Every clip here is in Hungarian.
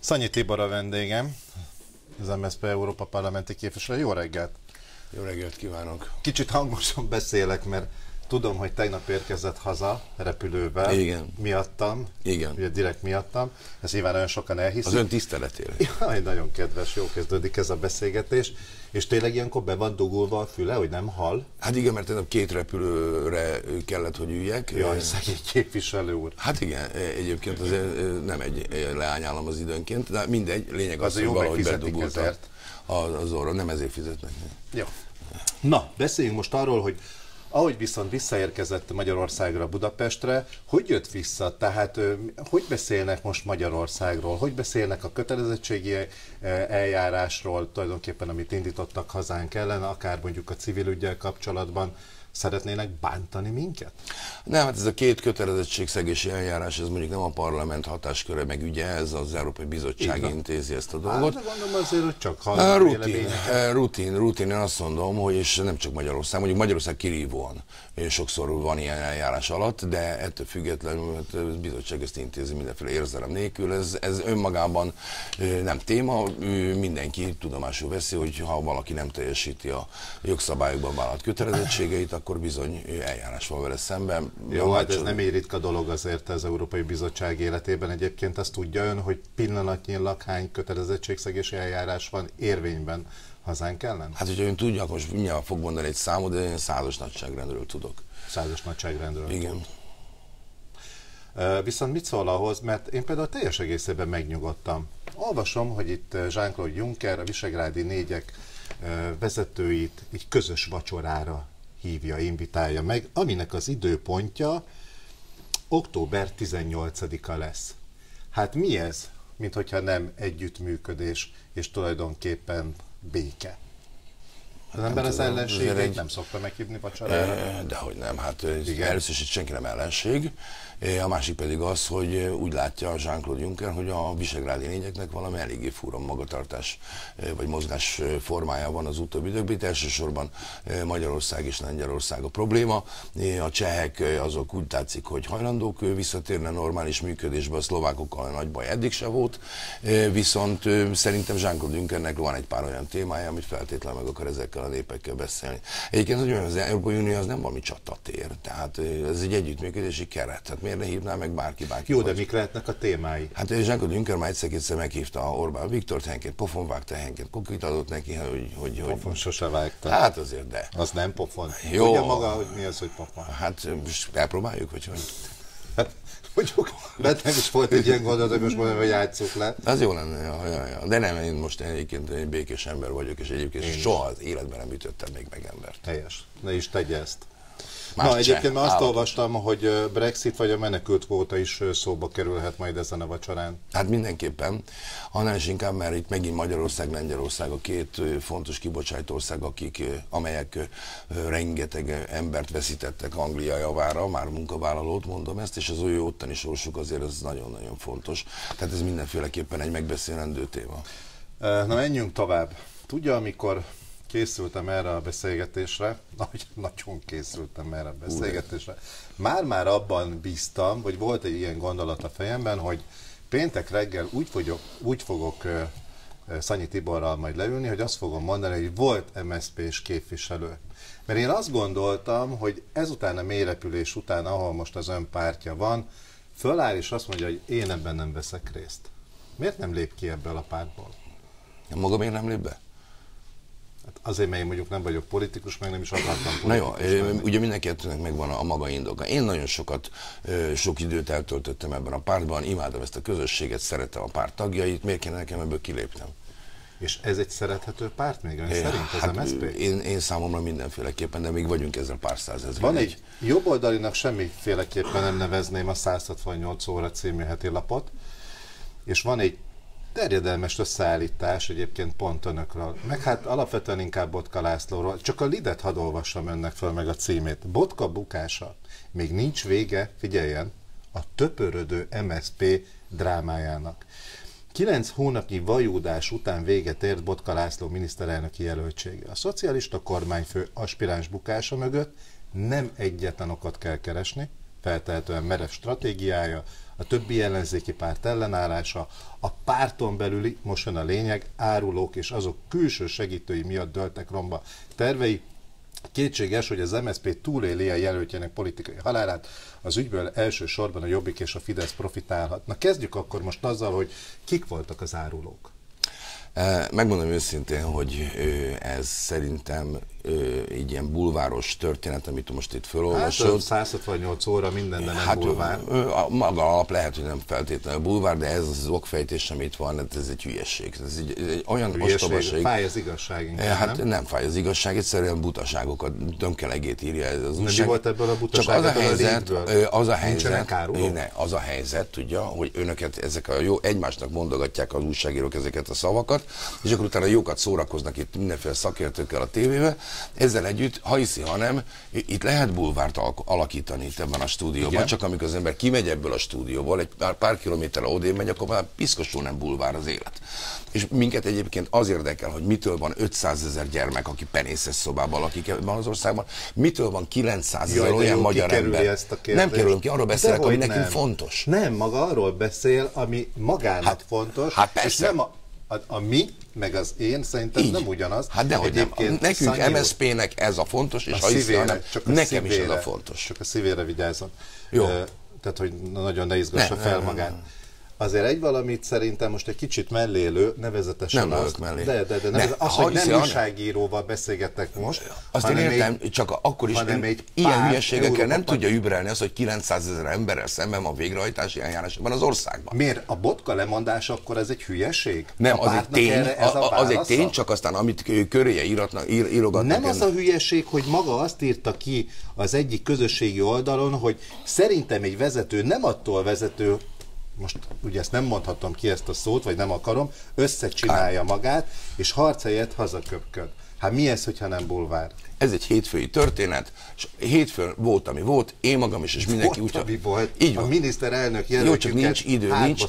Szanyi Tibor a vendégem, az MSZP Európa Parlamenti képviselő. Jó reggelt! Jó reggelt kívánok! Kicsit hangosan beszélek, mert tudom, hogy tegnap érkezett haza repülővel. Igen. Miattam. Igen. Ugye direkt miattam. Ezt nyilván nagyon sokan elhiszik. Az ön tiszteletére. Jaj, nagyon kedves, jó kezdődik ez a beszélgetés. És tényleg ilyenkor be van dugulva a füle, hogy nem hall? Hát igen, mert tegnap 2 repülőre kellett, hogy üljek. Jaj, szegény képviselő úr. Hát igen, egyébként azért nem egy leányállam az időnként, de mindegy, lényeg az, hogy valahogy bedugultam az orra, nem ezért fizetnek. Jó. Na, beszéljünk most arról, hogy ahogy viszont visszaérkezett Magyarországra, Budapestre, hogy jött vissza? Tehát hogy beszélnek most Magyarországról? Hogy beszélnek a kötelezettségi eljárásról, tulajdonképpen amit indítottak hazánk ellen, akár mondjuk a civil üggyel kapcsolatban? Szeretnének bántani minket? Nem, hát ez a 2 kötelezettségszegési eljárás, ez mondjuk nem a parlament hatásköre meg ügye, ez az Európai Bizottság intézi ezt a dolgot. Hát, de mondom azért, hogy csak rutin, én azt mondom, hogy és nem csak Magyarország, mondjuk Magyarország kirívóan sokszor van ilyen eljárás alatt, de ettől függetlenül a bizottság ezt intézi mindenféle érzelem nélkül. Ez önmagában nem téma, mindenki tudomásul veszi, hogy ha valaki nem teljesíti a jogszabályokban vállalt kötelezettségeit, akkor bizony eljárás van vele szemben. Jó, hát ez nem ritka dolog azért az Európai Bizottság életében. Egyébként azt tudja ön, hogy pillanatnyilag hány kötelezettségszegési eljárás van érvényben hazánk ellen? Hát, hogyha ön tudja, akkor most mindjárt fog mondani egy számot, de én 100-as nagyságrendről tudok. 100-as nagyságrendről? Igen. Viszont mit szól ahhoz, mert én például teljes egészében megnyugodtam. Olvasom, hogy itt Jean-Claude Juncker a visegrádi 4-ek vezetőit egy közös vacsorára hívja, invitálja meg, aminek az időpontja október 18-a lesz. Hát mi ez, mint hogyha nem együttműködés, és tulajdonképpen béke? Az ember az ellenségét nem szokta meghívni vacsorára? Dehogy nem, hát először is senki nem ellenség. A másik pedig az, hogy úgy látja Jean-Claude Juncker, hogy a visegrádi 4-eknek valami eléggé fura magatartás vagy mozgás formája van az utóbbi időkben. Itt elsősorban Magyarország és Lengyelország a probléma. A csehek azok úgy tetszik, hogy hajlandók visszatérni a normális működésbe, a szlovákokkal nagy baj eddig se volt, viszont szerintem Jean-Claude Junckernek van egy pár olyan témája, amit feltétlenül meg akar ezekkel a népekkel beszélni. Egyébként az Európai Unió az nem valami csatatér, tehát ez egy együttműködési keret. Tehát miért ne hívná meg bárki? Jó, de mik lehetnek a témái? Hát Jean-Claude Juncker már egyszer-kétszer meghívta Orbán Viktort, helyenként pofon vágta, helyenként kokit adott neki, hogy... Pofon sose vágta. Hát azért, de... Az nem pofon. Jó. Tudja maga, hogy mi az, hogy pofon? Hát most elpróbáljuk, vagy hogy... Hát, mondjuk, mert nem is volt egy ilyen gondolat, hogy most mondom, hogy játsszuk le. Az jó lenne, ja. De nem, én most egyébként egy békés ember vagyok, és egyébként soha az életben nem ütöttem még meg embert. Helyes. Ne is tegye ezt. Más egyébként azt olvastam, hogy Brexit vagy a menekültkvóta is szóba kerülhet majd ezen a vacsorán. Hát mindenképpen, annál is inkább, mert itt megint Magyarország, Lengyelország a 2 fontos kibocsátó ország, amelyek rengeteg embert veszítettek Anglia javára, már munkavállalót, mondom ezt, és az ő ottani sorsuk azért ez nagyon-nagyon fontos. Tehát ez mindenféleképpen egy megbeszélendő téma. Na menjünk tovább. Tudja, amikor készültem erre a beszélgetésre, nagyon készültem erre a beszélgetésre, már abban bíztam, vagy volt egy ilyen gondolat a fejemben, hogy péntek reggel úgy fogok Szanyi Tiborral majd leülni, hogy azt fogom mondani, hogy volt MSZP-s képviselő. Mert én azt gondoltam, hogy ezután a mélyrepülés után, ahol most az ön pártja van, föláll és azt mondja, hogy én ebben nem veszek részt. Miért nem lép ki ebből a pártból? Maga miért nem lép be? Hát azért, mert én mondjuk nem vagyok politikus, meg nem is akartam politikus. Na jó, ugye mindenkinek megvan a maga indoka. Én nagyon sok időt eltöltöttem ebben a pártban, imádom ezt a közösséget, szeretem a párt tagjait, miért kéne nekem ebből kilépnem? És ez egy szerethető párt még ön szerint, az MSZP? Én számomra mindenféleképpen, de még vagyunk ezzel pár százezren. Van egy jobboldalinak semmiféleképpen nem nevezném a 168 óra című heti lapot, és van egy terjedelmes összeállítás egyébként pont önökről, meg hát alapvetően inkább Botka Lászlóról, csak a lidet hadd olvassam önnek föl meg a címét. Botka bukása. Még nincs vége, figyeljen, a töpörödő MSZP drámájának. 9 hónapnyi vajúdás után véget ért Botka László miniszterelnöki jelöltsége. A szocialista kormányfő aspiráns bukása mögött nem egyetlen okot kell keresni, feltehetően merev stratégiája, a többi ellenzéki párt ellenállása, a párton belüli, most jön a lényeg, árulók és azok külső segítői miatt dőltek romba tervei. Kétséges, hogy az MSZP túléli a jelöltjének politikai halálát, az ügyből elsősorban a Jobbik és a Fidesz profitálhat. Na kezdjük akkor most azzal, hogy kik voltak az árulók. Megmondom őszintén, hogy ez szerintem így ilyen bulváros történet, amit most itt felolvasod. Hát 168 óra mindenben nem bulvár. Maga alap lehet, hogy nem feltétlenül bulvár, de ez az okfejtés, amit van, ez egy hülyeség. Ez egy olyan ostobaság. Fáj az igazság inkább, hát nem fáj az igazság, egyszerűen butaságokat, dömkelegét írja ez az újság. Mi volt ebből a butaság? Az a helyzet, tudja, hogy önöket ezek a jó, egymásnak mondogatják az újságírók ezeket a szavakat, és akkor utána jókat szórakoznak itt mindenféle szakértőkkel a tévébe. Ezzel együtt, ha hiszi, ha nem, itt lehet bulvárt alakítani itt ebben a stúdióban. Igen. Csak amikor az ember kimegy ebből a stúdióból, egy pár kilométerre odébb megy, akkor már piszkosul nem bulvár az élet. És minket egyébként az érdekel, hogy mitől van 500 000 gyermek, aki penészes szobában lakik ebben az országban, mitől van 900 000 olyan magyar ember. Nem kerülünk ki, arról beszélek, ami nekünk fontos. Nem, maga arról beszél, ami magának fontos. Hát persze. És nem a mi, meg az én szerintem így. Nem ugyanaz. Hát dehogy nem. Nekünk MSZP-nek ez a fontos, és ha hiszi, hanem nekem is ez a fontos. Csak a szívére vigyázzon. Jó. Tehát, hogy nagyon ne izgassa fel magát. Azért egy valamit szerintem most egy kicsit mellélő, nevezetesen nem azt, mellé. De az, hogy nem újságíróval beszélgettek most. Azt én értem, csak akkor is ilyen hülyeségekkel nem tudja überelni azt, hogy 900 000 emberrel szemben van végrehajtási eljárásban az országban. Miért? A botka lemondás akkor ez egy hülyeség? Nem, az egy tény, csak aztán amit köréje írogatnak. Nem az a hülyeség, hogy maga azt írta ki az egyik közösségi oldalon, hogy szerintem egy vezető nem attól vezető, most ugye ezt nem mondhatom ki ezt a szót, vagy nem akarom, összecsinálja magát, és harc helyett hazaköpköd. Hát mi ez, hogyha nem bulvár? Ez egy hétfői történet, és hétfőn volt, ami volt, én magam is, és mindenki úgy... Ami volt. Így van. A miniszterelnök jelöltjüket nincs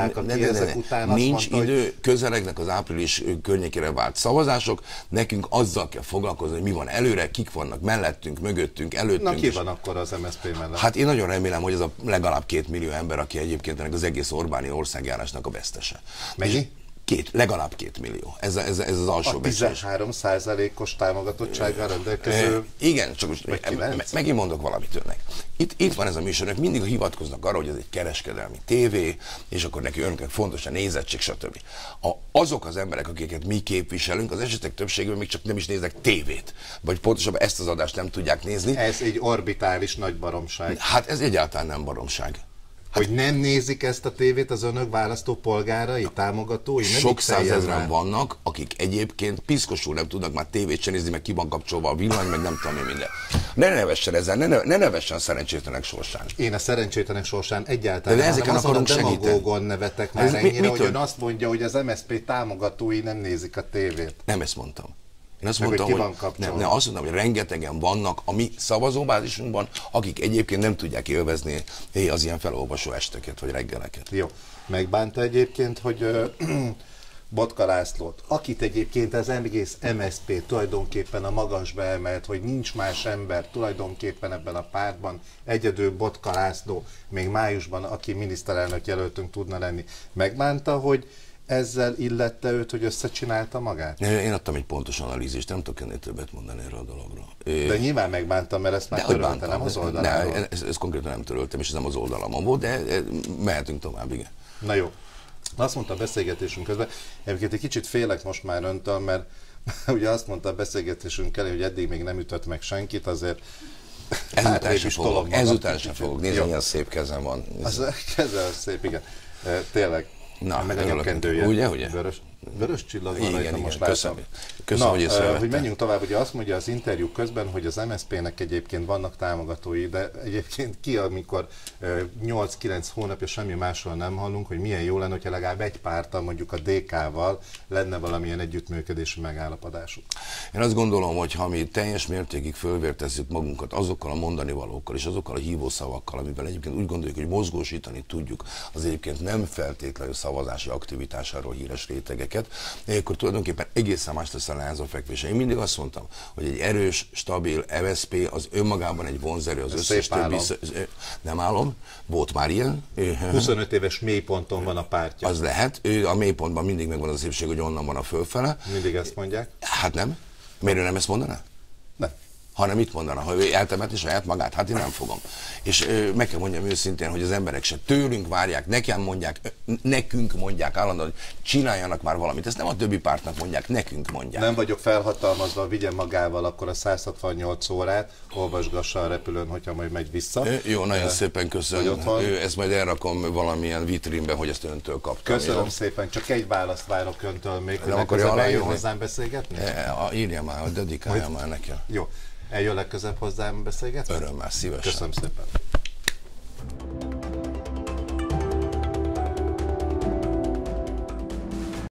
idő, közelegnek az április környékére vált szavazások, nekünk azzal kell foglalkozni, hogy mi van előre, kik vannak mellettünk, mögöttünk, előttünk. Na ki van akkor az MSZP mellett? Hát én nagyon remélem, hogy ez a legalább 2 millió ember, aki egyébként ennek az egész Orbáni országjárásnak a vesztese. Mennyi? Legalább 2 millió. Ez az alsó becslés. A 13%-os támogatottsággal rendelkező... Igen, csak most megint mondok valamit önnek. Itt van ez a műsor, önök mindig hivatkoznak arra, hogy ez egy kereskedelmi tévé, és akkor neki önöknek fontos a nézettség, stb. Azok az emberek, akiket mi képviselünk, az esetek többségében még csak nem is néznek tévét. Vagy pontosabban ezt az adást nem tudják nézni. Ez egy orbitális nagy baromság. Hát ez egyáltalán nem baromság. Hogy nem nézik ezt a tévét az önök választópolgárai, támogatói? Sok százezren vannak, akik egyébként piszkosul nem tudnak már tévét sem nézni, meg ki van kapcsolva a villany, meg nem tudom én minden. Ne nevessen ezzel, ne nevessen szerencsétlenek sorsán. Én a szerencsétlenek sorsán egyáltalán de ezeken akarunk segíteni. Demagógon nevetek már ennyire, hogy ön azt mondja, hogy az MSZP támogatói nem nézik a tévét. Nem ezt mondtam. Én azt mondtam, hogy azt mondtam, hogy rengetegen vannak a mi szavazóbázisunkban, akik egyébként nem tudják élvezni az ilyen felolvasó esteket, vagy reggeleket. Jó. Megbánta egyébként, hogy Botka Lászlót, akit egyébként az egész MSZP tulajdonképpen a magasba emelt, hogy nincs más ember tulajdonképpen ebben a pártban, egyedül Botka László, még májusban, aki miniszterelnök jelöltünk tudna lenni. Megbánta, hogy ezzel illette őt, hogy összecsinálta magát? Én adtam egy pontos analízist, nem tudok ennél többet mondani erről a dologra. De nyilván megbántam, mert ezt már törölte, nem az oldalamon. Ezt konkrétan nem töröltem, és ez nem az oldalamon volt, de mehetünk tovább, igen. Na jó. Azt mondta a beszélgetésünk közben, egyébként egy kicsit félek most már öntől, mert ugye azt mondta a beszélgetésünk elé, hogy eddig még nem ütött meg senkit, azért ezután sem fogok. Nézd, milyen szép kezem van. Az keze az szép, igen. Tényleg. Na, meg a nyakendője. Ugye? Vörös csillag van rajta, most látom. Köszönöm, hogy észrevettem. Hogy menjünk tovább, ugye azt mondja az interjú közben, hogy az MSZP-nek egyébként vannak támogatói, de egyébként ki, amikor 8-9 hónapja semmi másról nem hallunk, hogy milyen jó lenne, hogyha legalább egy párttal, mondjuk a DK-val lenne valamilyen együttműködési megállapodásuk. Én azt gondolom, hogy ha mi teljes mértékig fölvértezzük magunkat azokkal a mondani valókkal és azokkal a hívószavakkal, amivel egyébként úgy gondoljuk, hogy mozgósítani tudjuk az egyébként nem feltétlenül szavazási aktivitásáról híres rétegek ezeket, akkor tulajdonképpen egészen más lesz a lázafekvése. Én mindig azt mondtam, hogy egy erős, stabil MSZP az önmagában egy vonzerő, az összes többi... Nem álom, volt már ilyen. 25 éves mélyponton van a pártja. Az lehet, a mélypontban mindig megvan az szépség, hogy onnan van a fölfele. Mindig ezt mondják? Hát nem. Miért ő nem ezt mondaná? Nem. Hanem mit mondana, ha ő eltemeti saját magát? Hát én nem fogom. És meg kell mondjam őszintén, hogy az emberek se tőlünk várják, nekünk mondják állandóan, hogy csináljanak már valamit. Ezt nem a többi pártnak mondják, nekünk mondják. Nem vagyok felhatalmazva, vigyen magával akkor a 168 órát, olvasgassa a repülőn, hogyha majd megy vissza. Jó, nagyon szépen köszönöm. Ezt majd elrakom valamilyen vitrínbe, hogy ezt öntől kaptam. Köszönöm szépen, csak egy választ várok öntől még, hogy legközelebb eljön hozzám beszélgetni? Írja már, dedikálja már nekem. Jó. Eljön legközelebb hozzám beszélgetni? Örömmel, szívesen. Köszönöm szépen.